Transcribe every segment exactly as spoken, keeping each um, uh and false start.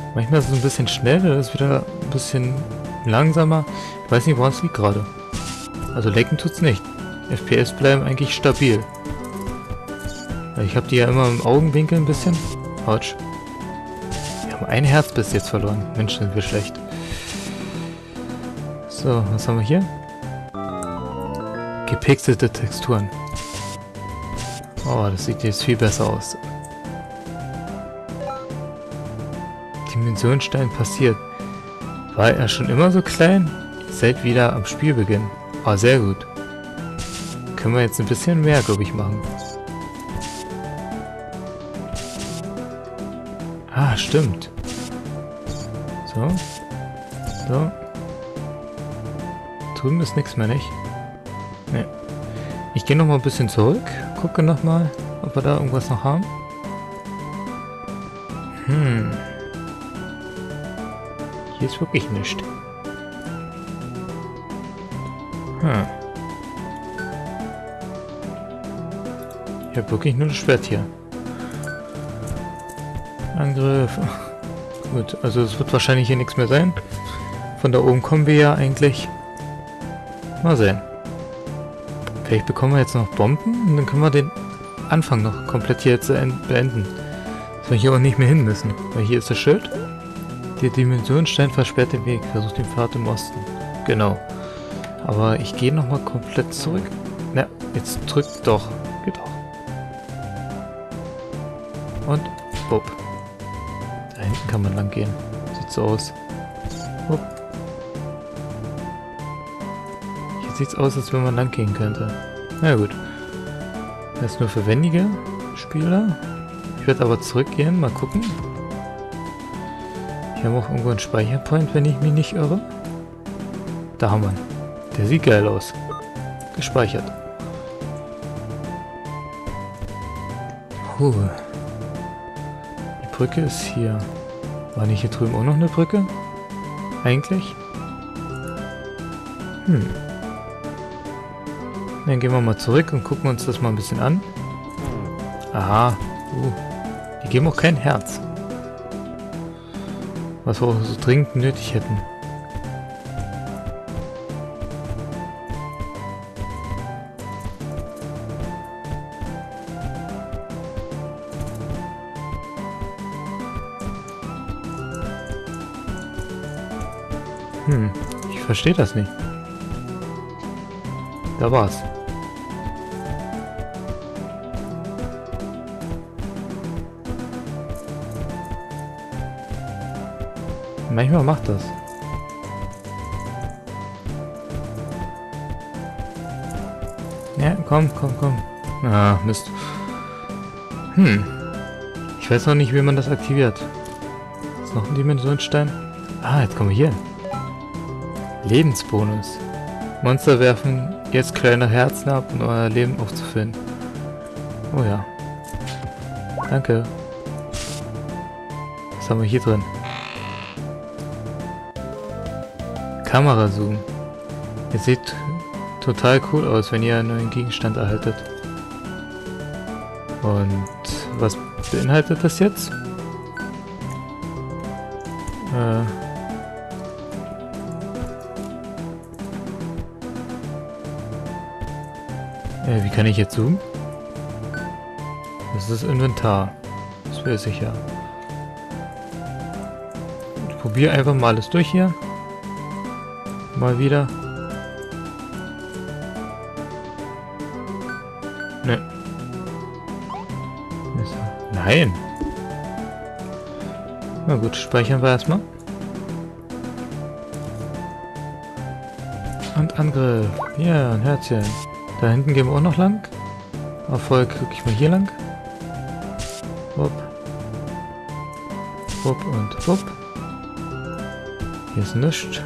Manchmal ist es ein bisschen schnell, dann ist es wieder ein bisschen langsamer. Ich weiß nicht, woran es liegt gerade. Also lecken tut's nicht. F P S bleiben eigentlich stabil. Ich habe die ja immer im Augenwinkel ein bisschen. Autsch. Wir haben ein Herz bis jetzt verloren. Mensch, sind wir schlecht. So, was haben wir hier? Gepixelte Texturen. Oh, das sieht jetzt viel besser aus. Dimensionsstein passiert. War er schon immer so klein? Seit wieder am Spielbeginn. Ah, sehr gut. Können wir jetzt ein bisschen mehr, glaube ich, machen. Ah, stimmt. So. So. Drüben ist nichts mehr, nicht? Ne. Ich gehe noch mal ein bisschen zurück. Gucke noch mal, ob wir da irgendwas noch haben. Hm. Hier ist wirklich nichts. Hm. Ich habe wirklich nur das Schwert hier. Angriff. Gut, also es wird wahrscheinlich hier nichts mehr sein. Von da oben kommen wir ja eigentlich. Mal sehen. Vielleicht bekommen wir jetzt noch Bomben und dann können wir den Anfang noch komplett hier jetzt beenden. Dass wir hier auch nicht mehr hin müssen. Weil hier ist das Schild. Der Dimensionsstein versperrt den Weg. Versucht den Pfad im Osten. Genau. Aber ich gehe nochmal komplett zurück. Na, jetzt drückt doch. Geht doch. Und bupp. Da hinten kann man lang gehen. Sieht so aus. Bupp. Hier sieht es aus, als wenn man lang gehen könnte. Na gut. Das ist nur für wendige Spieler. Ich werde aber zurückgehen. Mal gucken. Hier haben wir auch irgendwo einen Speicherpoint, wenn ich mich nicht irre. Da haben wir ihn. Der sieht geil aus. Gespeichert. Huh. Die Brücke ist hier. War nicht hier drüben auch noch eine Brücke? Eigentlich? Hm. Dann gehen wir mal zurück und gucken uns das mal ein bisschen an. Aha. Uh. Die geben auch kein Herz. Was wir auch so dringend nötig hätten. Hm, ich verstehe das nicht. Da war's. Manchmal macht das. Ja, komm, komm, komm. Ah, Mist. Hm. Ich weiß noch nicht, wie man das aktiviert. Ist noch ein Dimensionsstein? Ah, jetzt kommen wir hier. Lebensbonus. Monster werfen jetzt kleine Herzen ab, um euer Leben aufzufüllen. Oh ja. Danke. Was haben wir hier drin? Kamerazoom. Ihr seht total cool aus, wenn ihr einen neuen Gegenstand erhaltet. Und was beinhaltet das jetzt? Äh... Äh, wie kann ich jetzt zoomen? Das ist das Inventar. Das wäre sicher. Ich probiere einfach mal alles durch hier. Mal wieder. Ne. Nein. Na gut, speichern wir erstmal. Und Angriff. Ja, ein Herzchen. Da hinten gehen wir auch noch lang. Erfolg gucke ich mal hier lang. Wupp. Wupp und wupp. Hier ist nichts.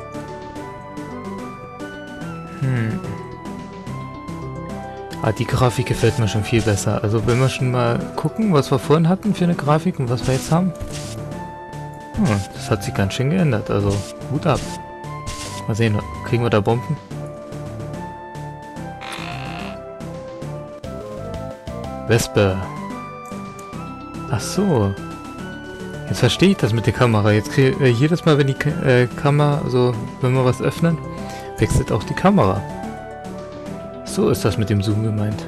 Hm. Ah, die Grafik gefällt mir schon viel besser. Also wenn wir schon mal gucken, was wir vorhin hatten für eine Grafik und was wir jetzt haben. Hm, das hat sich ganz schön geändert. Also Hut ab. Mal sehen, kriegen wir da Bomben? Wespe. Ach so. Jetzt verstehe ich das mit der Kamera. Jetzt krieg, äh, jedes Mal, wenn die Ka äh, Kamera, also wenn wir was öffnen, wechselt auch die Kamera. So ist das mit dem Zoom gemeint.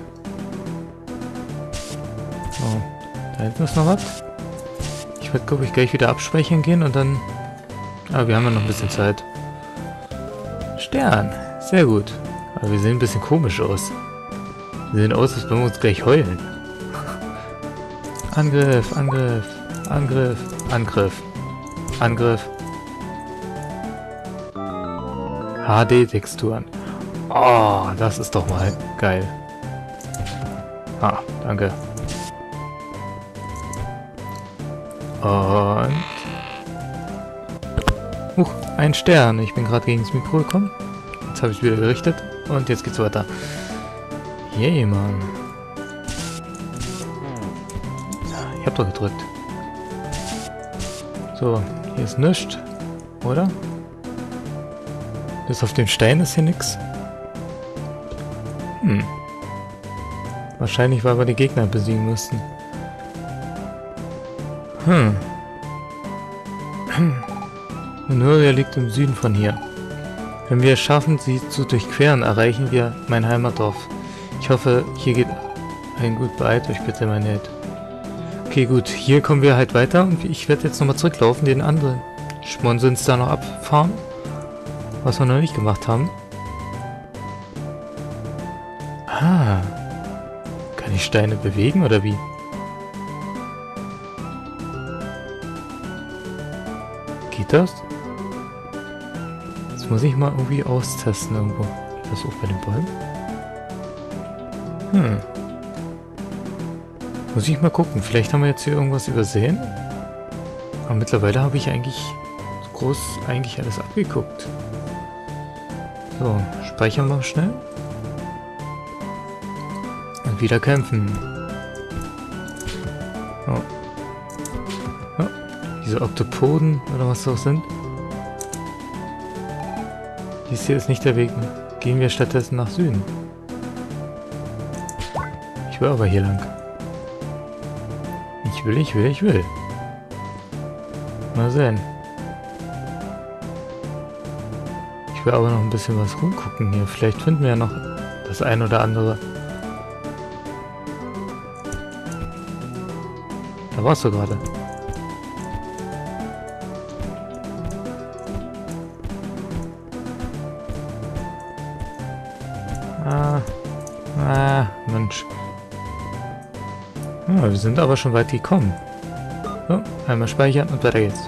So, da hinten ist noch was. Ich werde, glaube ich, gleich wieder abspeichern gehen und dann... Ah, wir haben ja noch ein bisschen Zeit. Stern, sehr gut. Aber wir sehen ein bisschen komisch aus. Wir sehen aus, als wenn wir uns gleich heulen. Angriff, Angriff, Angriff, Angriff, Angriff. H D-Texturen. Oh, das ist doch mal geil. Ah, danke. Und... Huch, ein Stern. Ich bin gerade gegen das Mikro gekommen. Jetzt habe ich es wieder gerichtet. Und jetzt geht's weiter. Yay, Mann. Ich hab doch gedrückt. So, hier ist nichts. Oder? Bis auf den Stein ist hier nichts. Hm. Wahrscheinlich, weil wir die Gegner besiegen mussten. Hm. Nur er liegt im Süden von hier. Wenn wir es schaffen, sie zu durchqueren, erreichen wir mein Heimatdorf. Ich hoffe, hier geht ein gut beeilt euch bitte, mein Held. Okay, gut, hier kommen wir halt weiter und ich werde jetzt nochmal zurücklaufen, den anderen Schmonsens da noch abfahren. Was wir noch nicht gemacht haben. Ah. Kann ich Steine bewegen oder wie? Geht das? Das muss ich mal irgendwie austesten irgendwo. Geht das auch bei den Bäumen? Hm. Muss ich mal gucken. Vielleicht haben wir jetzt hier irgendwas übersehen. Aber mittlerweile habe ich eigentlich so groß eigentlich alles abgeguckt. So, speichern wir schnell. Und wieder kämpfen. Oh. Oh. Diese Oktopoden oder was das sind. Dies hier ist nicht der Weg. Gehen wir stattdessen nach Süden. Ich will aber hier lang. Ich will, ich will, ich will. Mal sehen. Ich will aber noch ein bisschen was rumgucken hier. Vielleicht finden wir ja noch das ein oder andere. Da warst du gerade. Ah. Ah, Mensch. Ah, wir sind aber schon weit gekommen. So, einmal speichern und weiter geht's.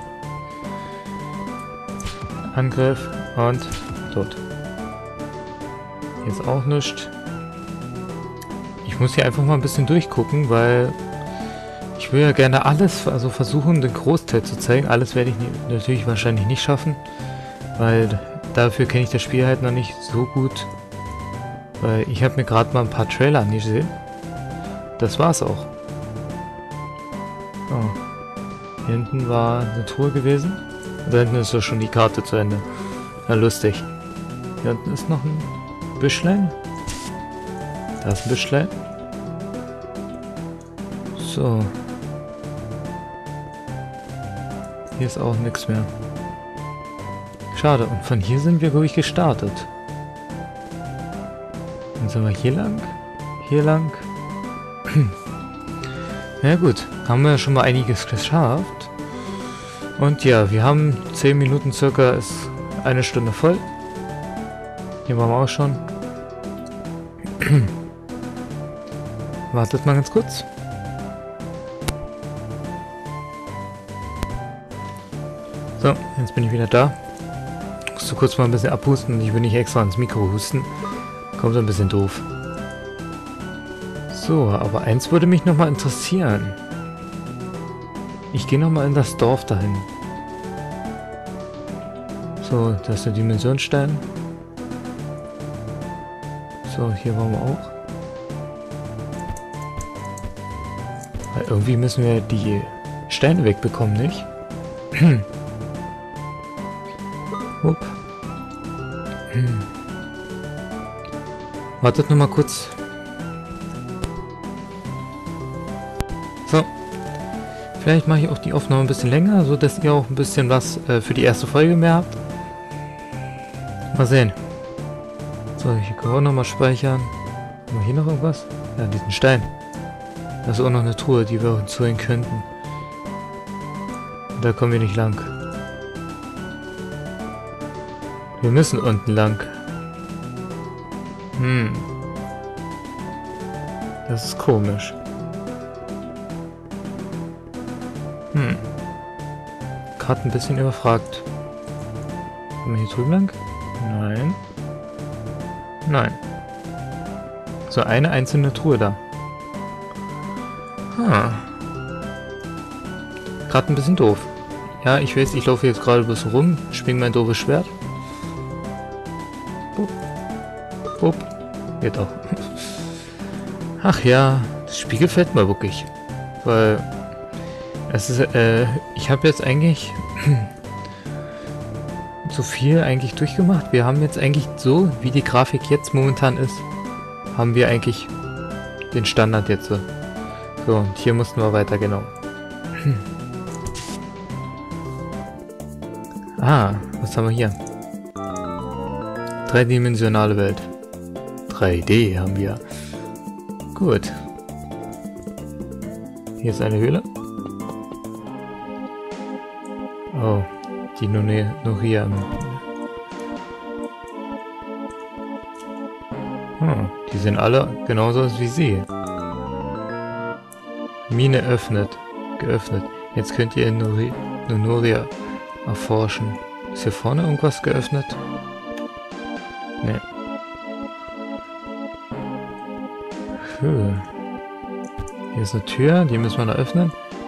Angriff und tot. Jetzt auch nichts. Ich muss hier einfach mal ein bisschen durchgucken, weil ich will ja gerne alles, also versuchen, den Großteil zu zeigen. Alles werde ich natürlich wahrscheinlich nicht schaffen, weil dafür kenne ich das Spiel halt noch nicht so gut. Weil ich habe mir gerade mal ein paar Trailer angesehen. Das war's auch. Oh. Hier hinten war eine Truhe gewesen. Und da hinten ist ja schon die Karte zu Ende. Na, lustig. Hier unten ist noch ein Büschlein. Da ist ein Büschlein. So. Hier ist auch nichts mehr. Schade. Und von hier sind wir, glaube ich, gestartet. Dann sind wir hier lang. Hier lang. Ja gut, haben wir schon mal einiges geschafft. Und ja, wir haben zehn Minuten circa, ist eine Stunde voll. Hier waren wir auch schon. Wartet mal ganz kurz. So, jetzt bin ich wieder da. Musst du kurz mal ein bisschen abhusten. Ich will nicht extra ins Mikro husten. Kommt so ein bisschen doof. So, aber eins würde mich nochmal interessieren. Ich gehe nochmal in das Dorf dahin. So, das ist der Dimensionsstein. So, hier waren wir auch. Weil irgendwie müssen wir die Steine wegbekommen, nicht? Upp. Wartet noch mal kurz. So. Vielleicht mache ich auch die Aufnahme ein bisschen länger, so dass ihr auch ein bisschen was äh, für die erste Folge mehr habt. Mal sehen. So, hier können wir auch nochmal speichern. Haben wir hier noch irgendwas? Ja, diesen Stein. Das ist auch noch eine Truhe, die wir uns holen könnten. Da kommen wir nicht lang. Wir müssen unten lang. Hm. Das ist komisch. Hm. Gerade ein bisschen überfragt. Kommen wir hier drüben lang? Nein. Nein. So eine einzelne Truhe da. Hm. Gerade ein bisschen doof. Ja, ich weiß, ich laufe jetzt gerade ein bisschen rum, schwing mein doofes Schwert. Bup. Bup. Geht auch. Ach ja, das Spiel gefällt mir wirklich. Weil es ist, äh, ich habe jetzt eigentlich so viel eigentlich durchgemacht. Wir haben jetzt eigentlich so, wie die Grafik jetzt momentan ist, haben wir eigentlich den Standard jetzt so. So, und hier mussten wir weiter, genau. Ah, was haben wir hier? Dreidimensionale Welt. drei D haben wir. Gut. Hier ist eine Höhle. Oh, die Noria. Hm, die sehen alle genauso aus wie sie. Mine öffnet. Geöffnet. Jetzt könnt ihr in Noria erforschen. Ist hier vorne irgendwas geöffnet? Ne. Cool. Hier ist eine Tür, die müssen wir noch öffnen.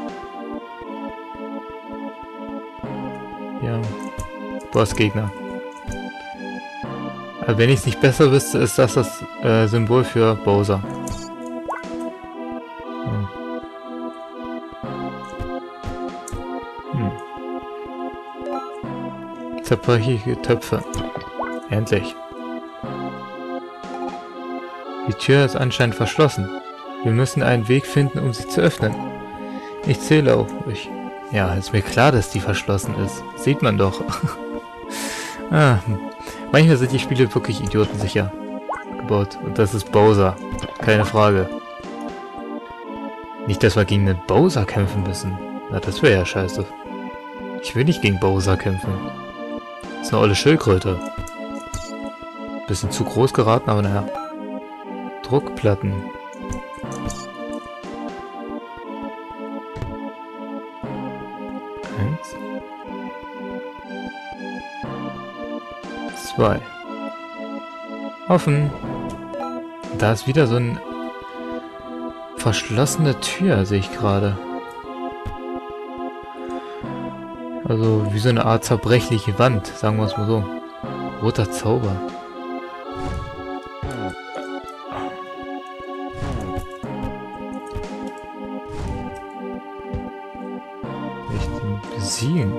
Ja. Bossgegner. Aber wenn ich es nicht besser wüsste, ist das das äh, Symbol für Bowser. Hm. Hm. Zerbrechliche Töpfe. Endlich. Die Tür ist anscheinend verschlossen. Wir müssen einen Weg finden, um sie zu öffnen. Ich zähle auf euch. Ja, ist mir klar, dass die verschlossen ist. Sieht man doch. ah, manchmal sind die Spiele wirklich idiotensicher gebaut. Und das ist Bowser. Keine Frage. Nicht, dass wir gegen den Bowser kämpfen müssen. Na, das wäre ja scheiße. Ich will nicht gegen Bowser kämpfen. Das ist eine olle Schildkröte. Bisschen zu groß geraten, aber naja. Druckplatten. Eins. Zwei. Offen. Da ist wieder so eine verschlossene Tür, sehe ich gerade. Also wie so eine Art zerbrechliche Wand, sagen wir es mal so. Roter Zauber. Besiegen.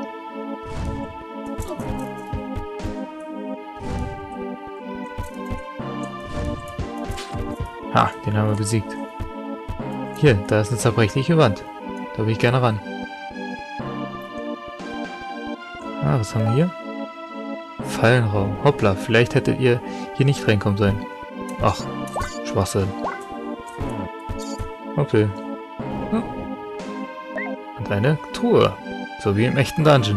Ha, den haben wir besiegt. Hier, da ist eine zerbrechliche Wand. Da will ich gerne ran. Ah, was haben wir hier? Fallenraum. Hoppla, vielleicht hättet ihr hier nicht reinkommen sollen. Ach, Schwachsinn. Okay. Oh. Und eine Truhe. So wie im echten Dungeon.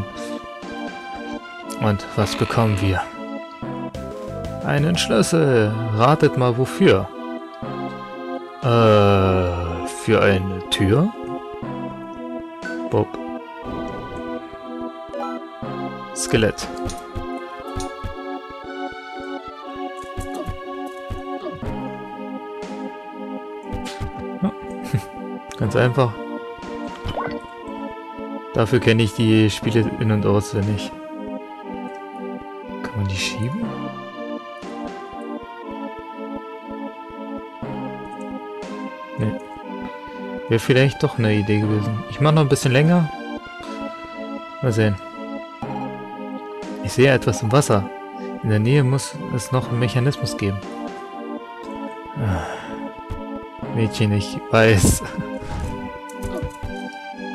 Und was bekommen wir? Einen Schlüssel. Ratet mal wofür. Äh, für eine Tür? Bob. Skelett. Ja. Ganz einfach. Dafür kenne ich die Spiele in- und auswendig. Kann man die schieben? Ne. Wäre vielleicht doch eine Idee gewesen. Ich mache noch ein bisschen länger. Mal sehen. Ich sehe etwas im Wasser. In der Nähe muss es noch einen Mechanismus geben. Ah. Mädchen, ich weiß.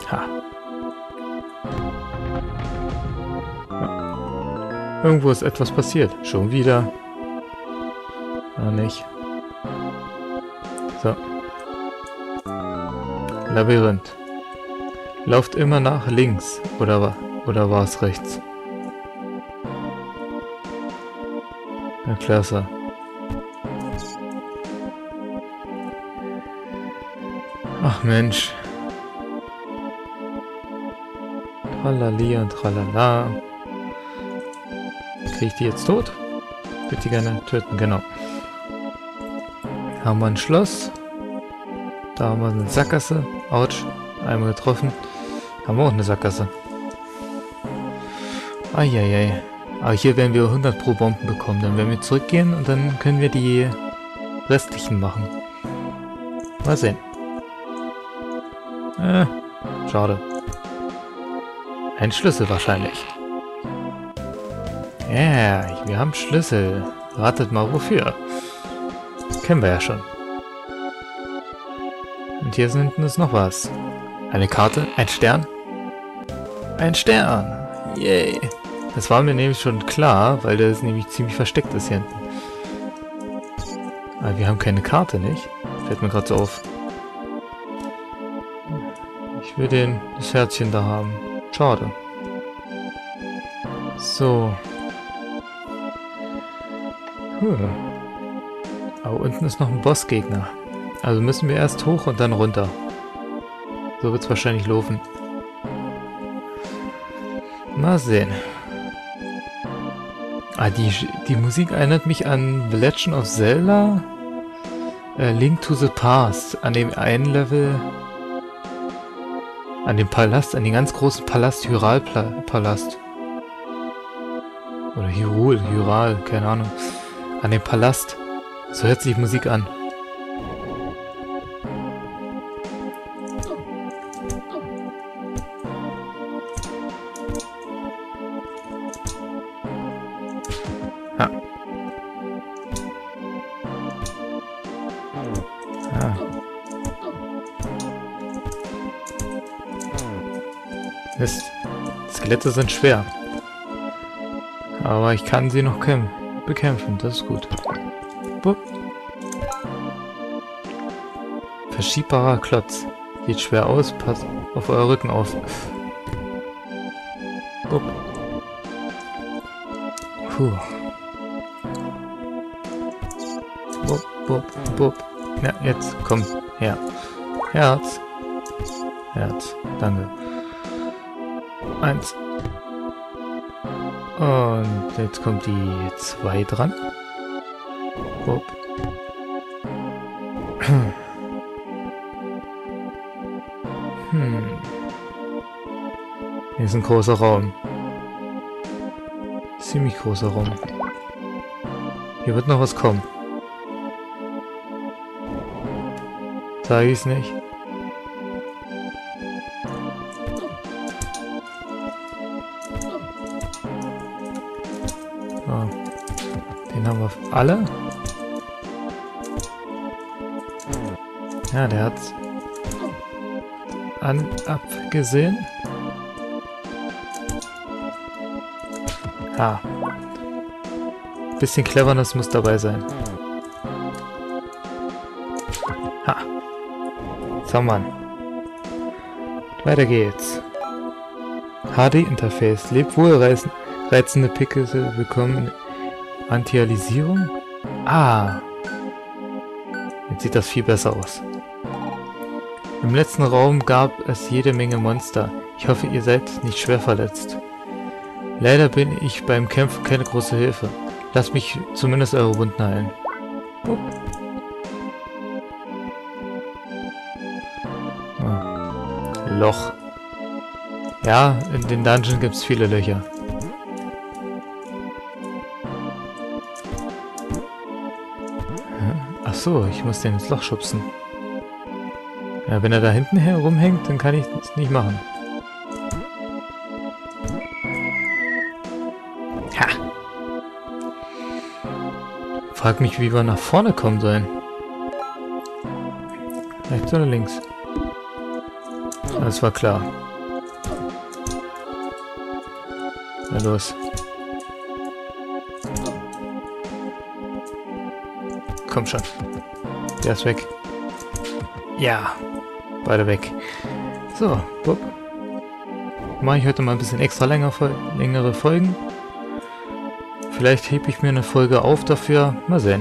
Ha. Ja. Irgendwo ist etwas passiert. Schon wieder. Noch nicht. So. Labyrinth. Lauft immer nach links. Oder, wa oder war es rechts? Ja, klasse. Ach Mensch. Tralali und tralala. Kriege ich die jetzt tot? Ich würde die gerne töten, genau. Haben wir ein Schloss. Da haben wir eine Sackgasse. Autsch. Einmal getroffen. Haben wir auch eine Sackgasse. Eieiei. Aber hier werden wir hundert pro Bomben bekommen. Dann werden wir zurückgehen und dann können wir die restlichen machen. Mal sehen. Äh, schade. Ein Schlüssel wahrscheinlich. Ja, yeah, wir haben Schlüssel. Ratet mal wofür. Kennen wir ja schon. Und hier hinten ist noch was. Eine Karte, ein Stern. Ein Stern. Yay. Das war mir nämlich schon klar, weil der nämlich ziemlich versteckt ist hier hinten. Aber wir haben keine Karte, nicht? Fällt mir gerade so auf. Ich will den, das Herzchen da haben. Schade. So. Hm. Aber unten ist noch ein Bossgegner. Also müssen wir erst hoch und dann runter. So wird es wahrscheinlich laufen. Mal sehen. Ah, die, die Musik erinnert mich an The Legend of Zelda. Äh, Link to the Past. An dem einen Level... An dem Palast, an den ganz großen Palast, Hyral-Palast. Oder Hyrule, Hyral, keine Ahnung. An dem Palast. So hört sich die Musik an. Ha. Ah. Mist. Skelette sind schwer. Aber ich kann sie noch bekämpfen, das ist gut. Bup. Verschiebbarer Klotz. Sieht schwer aus, passt auf euer Rücken auf. Bup. Puh. Bup, bup, bup. Ja, jetzt, komm, her. Herz. Herz, danke. Eins. Und jetzt kommt die zwei dran. Bup. Hm. Hier ist ein großer Raum. Ziemlich großer Raum. Hier wird noch was kommen. Sag ich's nicht. Oh. Den haben wir alle. Ja, der hat's an abgesehen. Ha. Bisschen Cleverness muss dabei sein. Ha. So, Mann. Weiter geht's. H D-Interface. Lebt wohl, reißen, reizende Pixel bekommen Antialisierung. Ah. Jetzt sieht das viel besser aus. Im letzten Raum gab es jede Menge Monster. Ich hoffe, ihr seid nicht schwer verletzt. Leider bin ich beim Kämpfen keine große Hilfe. Lasst mich zumindest eure Wunden heilen. Oh. Oh. Loch. Ja, in den Dungeon gibt es viele Löcher. Ach so, ich muss den ins Loch schubsen. Ja, wenn er da hinten herumhängt, dann kann ich das nicht machen. Ha! Frag mich, wie wir nach vorne kommen sollen. Rechts oder links? Das war klar. Na los. Komm schon. Der ist weg. Ja. Beide weg. So, bupp. Mache ich heute mal ein bisschen extra länger, längere Folgen. Vielleicht hebe ich mir eine Folge auf dafür. Mal sehen.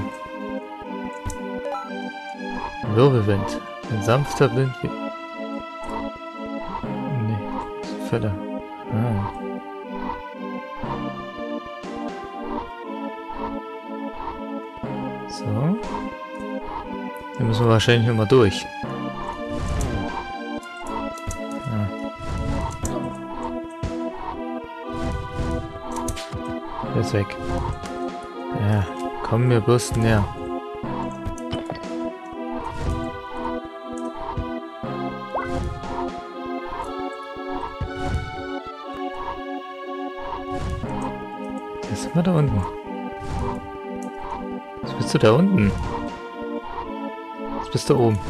Wirbelwind. Ein sanfter Wind. Nee, Fälle. Ah. So. Hier müssen wir wahrscheinlich immer durch. Ja. Der ist weg. Ja, komm mir bloß näher. Jetzt sind wir da unten. Jetzt bist du da unten. Jetzt bist du oben.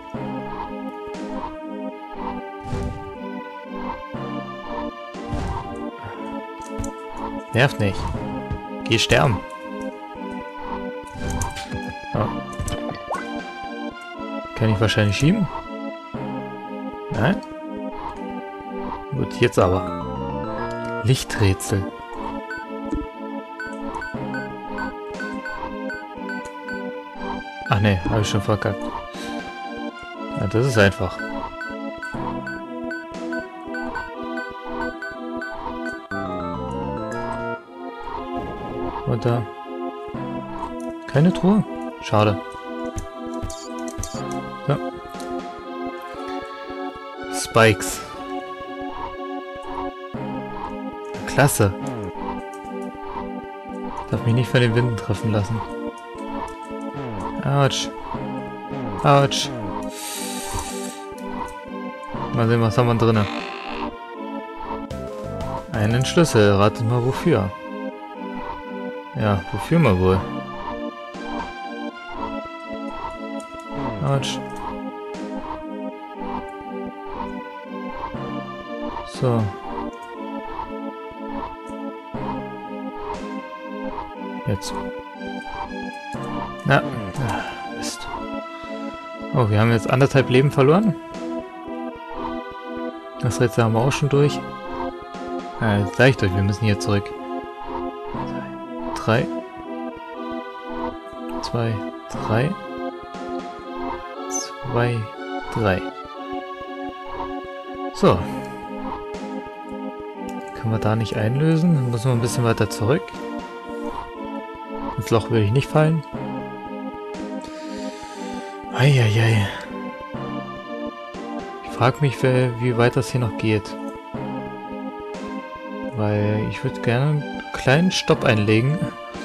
Nervt nicht. Geh sterben. Oh. Kann ich wahrscheinlich schieben? Nein? Gut, jetzt aber. Lichträtsel. Ach ne, habe ich schon verkackt. Ja, das ist einfach. Und da. Keine Truhe? Schade. So. Spikes. Klasse. Darf mich nicht von den Winden treffen lassen. Autsch. Autsch. Mal sehen, was haben wir drin. Einen Schlüssel. Ratet mal wofür. Ja, wofür mal wohl? Autsch. So. Jetzt. Na. Ah, Mist. Oh, wir haben jetzt anderthalb Leben verloren. Das Rätsel haben wir auch schon durch. Ah, jetzt sag ich euch, wir müssen hier zurück. Drei. Zwei. Drei. Zwei. Drei. So. Können wir da nicht einlösen? Dann müssen wir ein bisschen weiter zurück. Ins Loch will ich nicht fallen. Eieiei. Ich frage mich, wie weit das hier noch geht. Weil ich würde gerne einen kleinen Stopp einlegen.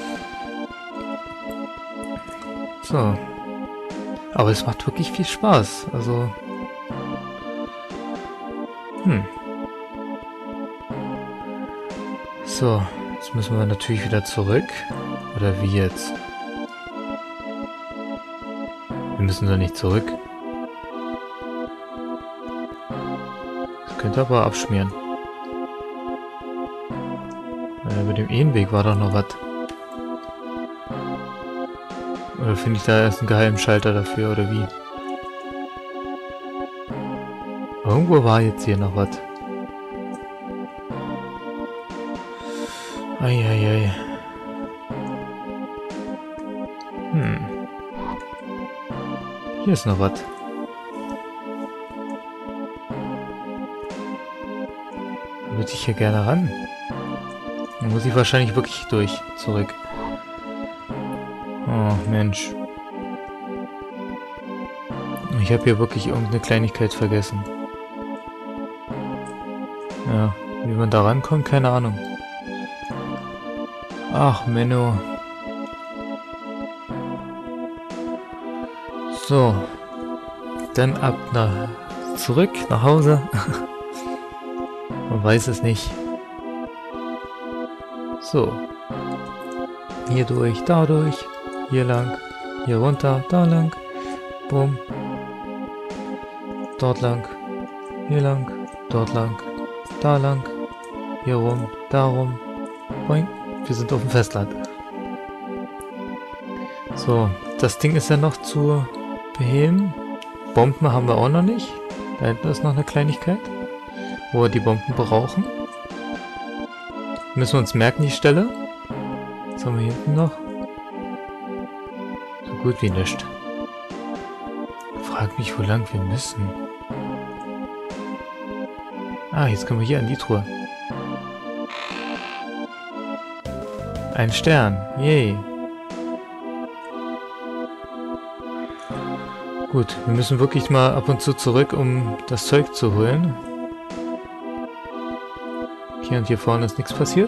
So. Aber es macht wirklich viel Spaß. Also. Hm. So. Jetzt müssen wir natürlich wieder zurück. Oder wie jetzt? Wir müssen da nicht zurück. Das könnte aber abschmieren. Weil über dem Ehenweg war doch noch was. Oder finde ich da erst einen geheimen Schalter dafür, oder wie? Irgendwo war jetzt hier noch was. Eieiei. Hm. Hier ist noch was. Da würde ich hier gerne ran. Dann muss ich wahrscheinlich wirklich durch, zurück. Oh, Mensch. Ich habe hier wirklich irgendeine Kleinigkeit vergessen. Ja, wie man da rankommt, keine Ahnung. Ach, Menno. So. Dann ab nach zurück nach Hause. Man weiß es nicht. So. Hier durch, da durch. Hier lang. Hier runter, da lang. Bumm. Dort lang. Hier lang, dort lang, da lang, hier rum, da rum. Boing, wir sind auf dem Festland. So, das Ding ist ja noch zu beheben. Bomben haben wir auch noch nicht. Da hinten ist noch eine Kleinigkeit, wo wir die Bomben brauchen. Müssen wir uns merken, die Stelle. Was haben wir hier hinten noch? So gut wie nichts. Frag mich, wo lang wir müssen. Ah, jetzt können wir hier an die Truhe. Ein Stern. Yay. Gut, wir müssen wirklich mal ab und zu zurück, um das Zeug zu holen. Hier und hier vorne ist nichts passiert.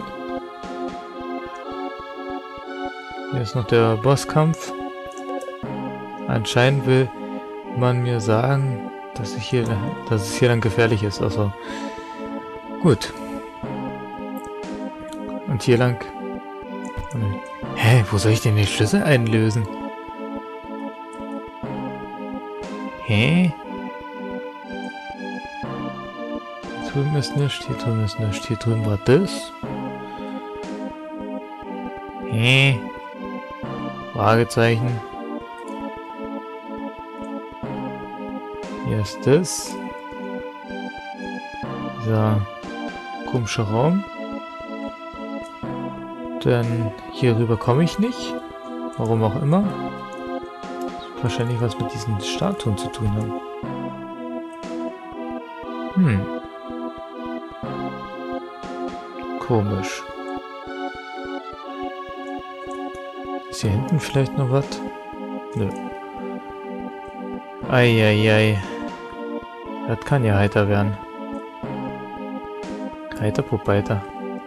Hier ist noch der Bosskampf. Anscheinend will man mir sagen, dass, ich hier, dass es hier dann gefährlich ist. Also gut. Und hier lang... Hä, wo soll ich denn den Schlüssel einlösen? Hä? Hier drüben ist nichts, hier drüben ist nichts, hier drüben war das. Hä? Fragezeichen. Hier ist das. Dieser komische Raum. Dann hier rüber komme ich nicht. Warum auch immer. Das wird wahrscheinlich was mit diesen Statuen zu tun haben. Hm. Komisch. Ist hier hinten vielleicht noch was? Nö. Eieiei. Das kann ja heiter werden. Heiter, Pupeiter.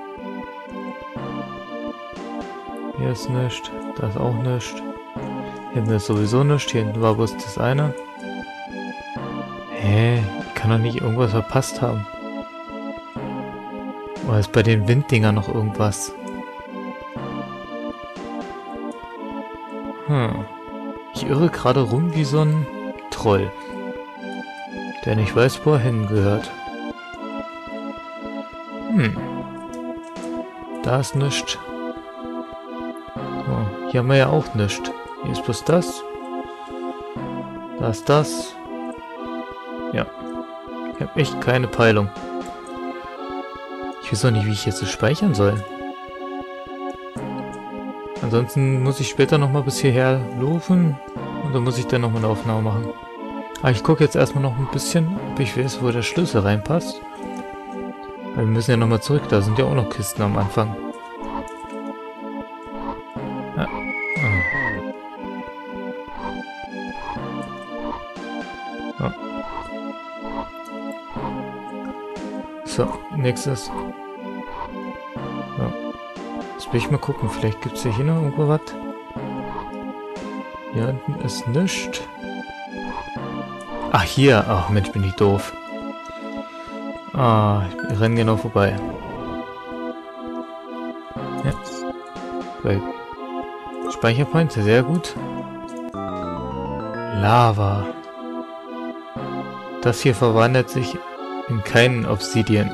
Hier ist nichts, da ist auch nichts. Hier hinten ist sowieso nichts, hier hinten war bloß das eine. Hä? Ich kann doch nicht irgendwas verpasst haben. Oder ist bei den Winddingern noch irgendwas? Hm. Ich irre gerade rum wie so ein Troll, der nicht weiß, wo er hingehört. Hm. Da ist nichts. So, hier haben wir ja auch nichts. Hier ist bloß das. Da ist das. Ja. Ich habe echt keine Peilung. Ich weiß auch nicht, wie ich jetzt das speichern soll. Ansonsten muss ich später nochmal bis hierher laufen. Und dann muss ich dann nochmal eine Aufnahme machen. Aber ich gucke jetzt erstmal noch ein bisschen, ob ich weiß, wo der Schlüssel reinpasst. Weil wir müssen ja nochmal zurück. Da sind ja auch noch Kisten am Anfang. Ja. Ja. So, nächstes. Ja. Jetzt will ich mal gucken. Vielleicht gibt es ja hier noch irgendwo was. Hier hinten ist nichts. Ach, hier. Ach, Mensch, bin ich doof. Ah, wir rennen genau vorbei. Ja. Bei Speicherpoint, sehr gut. Lava. Das hier verwandelt sich in keinen Obsidian.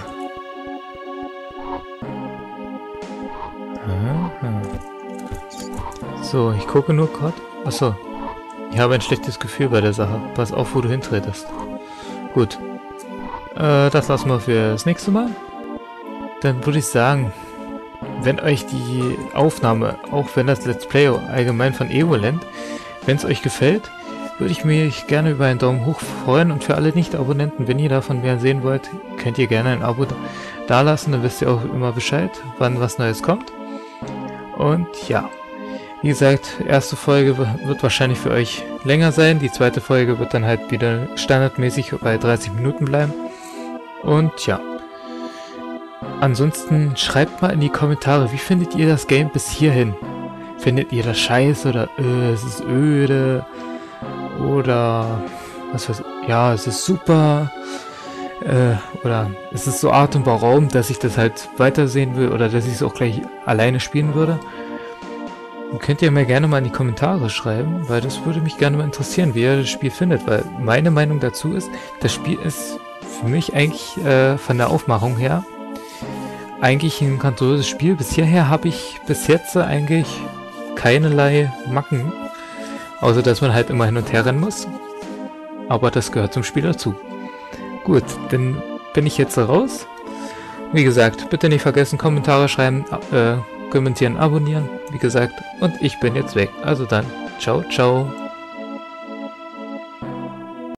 So, ich gucke nur gerade. Achso. Ich habe ein schlechtes Gefühl bei der Sache. Pass auf, wo du hintretest. Gut. Äh, das lassen wir für das nächste Mal. Dann würde ich sagen, wenn euch die Aufnahme, auch wenn das Let's Play allgemein von Evoland, wenn es euch gefällt, würde ich mich gerne über einen Daumen hoch freuen. Und für alle Nicht-Abonnenten, wenn ihr davon mehr sehen wollt, könnt ihr gerne ein Abo da lassen. Dann wisst ihr auch immer Bescheid, wann was Neues kommt. Und ja, wie gesagt, erste Folge wird wahrscheinlich für euch länger sein. Die zweite Folge wird dann halt wieder standardmäßig bei dreißig Minuten bleiben. Und ja, ansonsten schreibt mal in die Kommentare, wie findet ihr das Game bis hierhin? Findet ihr das scheiße oder äh, es ist öde? Oder was weiß ich, ja, es ist super. Äh, oder es ist so atemberaubend, dass ich das halt weitersehen will oder dass ich es auch gleich alleine spielen würde. Dann könnt ihr mir gerne mal in die Kommentare schreiben, weil das würde mich gerne mal interessieren, wie ihr das Spiel findet, weil meine Meinung dazu ist, das Spiel ist für mich eigentlich äh, von der Aufmachung her eigentlich ein grandioses Spiel. Bis hierher habe ich bis jetzt eigentlich keinerlei Macken, außer dass man halt immer hin und her rennen muss. Aber das gehört zum Spiel dazu. Gut, dann bin ich jetzt raus. Wie gesagt, bitte nicht vergessen, Kommentare schreiben, äh, kommentieren, abonnieren, wie gesagt. Und ich bin jetzt weg. Also dann, ciao, ciao.